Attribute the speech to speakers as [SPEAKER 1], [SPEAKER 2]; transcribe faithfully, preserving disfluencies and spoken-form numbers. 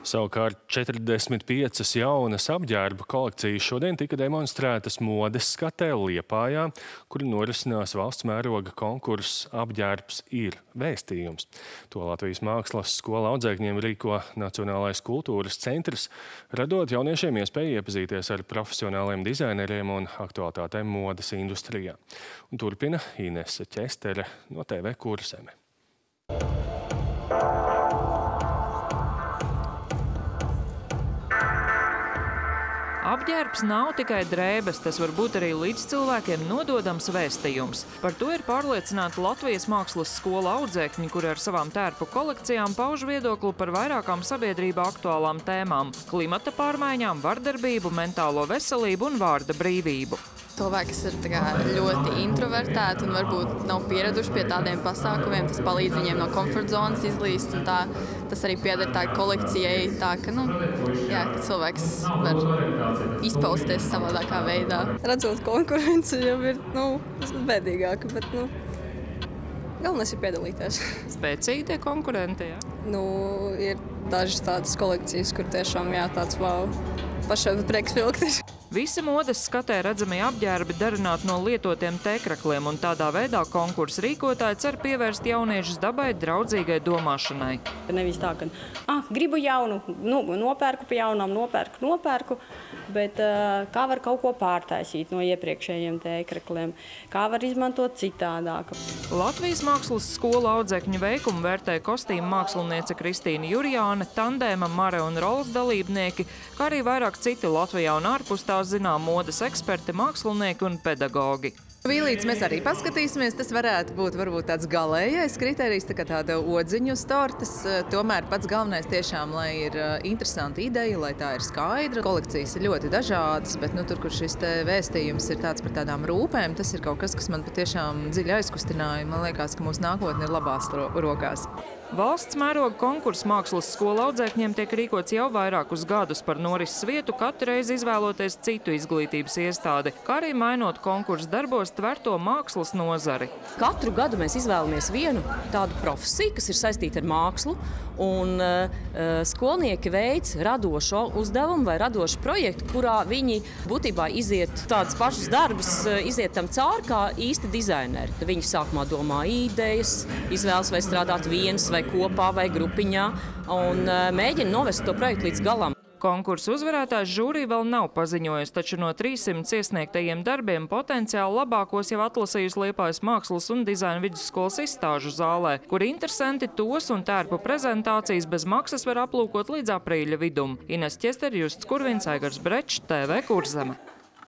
[SPEAKER 1] Savukārt četrdesmit piecas jaunas apģērba kolekcijas šodien tika demonstrētas modes skatē Liepājā, kur norisinās valsts mēroga konkurss Apģērbs ir vēstījums. To Latvijas mākslas skola audzēkņiem rīko Nacionālais kultūras centrs, radot jauniešiem iespēju iepazīties ar profesionāliem dizaineriem un aktualitātēm modes industrijā. Un turpina Inese Ķestere no T V Kurzeme.
[SPEAKER 2] Apģērbs nav tikai drēbes, tas var būt arī līdz cilvēkiem nododams vēstījums. Par to ir pārliecināti Latvijas mākslas skola audzēkņi, kuri ar savām tērpu kolekcijām pauž viedokli par vairākām sabiedrībā aktuālām tēmām – klimata pārmaiņām, vardarbību, mentālo veselību un vārda brīvību.
[SPEAKER 3] Cilvēki, kas ir ļoti introvertēti un varbūt nav pieraduši pie tādiem pasākumiem, tas palīdz viņiem no komforta zonas izlīst. Un tā, tas arī pieder tā kolekcijai, tā, ka, nu, jā, ka cilvēks var izpausties savādākā veidā.
[SPEAKER 4] Redzot konkurenci jau ir nu, bēdīgāka, bet nu, galvenais ir piedalīties.
[SPEAKER 2] Spēcīgi tie konkurenti, jā?
[SPEAKER 4] Nu, ir dažas tādas kolekcijas, kur tiešām jā, tāds wow, pašai prieks vilkties.
[SPEAKER 2] Visi modes skatē redzamie apģērbi darināti no lietotiem tēkrakliem, un tādā veidā konkursa rīkotāji cer pievērst jauniešus dabai draudzīgai domāšanai.
[SPEAKER 5] Nevis tā, ka ah, gribu jaunu, nu, nopērku pie jaunām, nopērku, nopērku, bet uh, kā var kaut ko pārtaisīt no iepriekšējiem tēkrakliem, kā var izmantot citādāk.
[SPEAKER 2] Latvijas mākslas skola audzēkņu veikumu vērtē kostīmu māksliniece Kristīna Jurjāne, tandēma Mare un Rols dalībnieki, kā arī vairāk citi Latvijā un ārpus tās zinām modes eksperti, mākslinieki un pedagogi.
[SPEAKER 6] Vīlītes mēs arī paskatīsimies, tas varētu būt varbūt tāds galējais kriterijs, tā kā tāda odziņu stortas. Tomēr pats galvenais tiešām, lai ir interesanta ideja, lai tā ir skaidra. Kolekcijas ir ļoti dažādas, bet nu, tur, kur šis te vēstījums ir tāds par tādām rūpēm, tas ir kaut kas, kas man patiešām dziļi aizkustināja. Man liekas, ka mūsu nākotne ir labās rokās.
[SPEAKER 2] Valsts mēroga konkursa mākslas skola audzēkņiem tiek rīkots jau vairākus gadus par norises vietu, katru reizi izvēloties citu izglītības iestādi, kā arī mainot konkursa darbos tverto mākslas nozari.
[SPEAKER 5] Katru gadu mēs izvēlamies vienu tādu profesiju, kas ir saistīta ar mākslu, un uh, skolnieki veic radošo uzdevumu vai radošu projektu, kurā viņi būtībā iziet tādas pašas darbus, iziet tam cauri kā īsti dizaineri. Viņi sākumā domā idejas, izvēlas vai strādāt viens vai kopā vai grupiņā un uh, mēģina novest to projektu līdz galam.
[SPEAKER 2] Konkursu uzvarētājs žūrija vēl nav paziņojusi, taču no trīssimts iesniegtajiem darbiem potenciāli labākos jau atlasījusi Liepājas mākslas un dizaina vidusskolas izstāžu zālē, kur interesanti tos un tērpu prezentācijas bez maksas var aplūkot līdz aprīļa vidum. Inese Ķestere, Justs Kurvins, Aigars Brečs, T V Kurzeme.